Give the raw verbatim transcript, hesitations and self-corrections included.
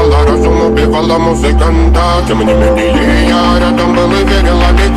убивала разум, убивала музыканта. Тем не менее я рядом был и верила, ведь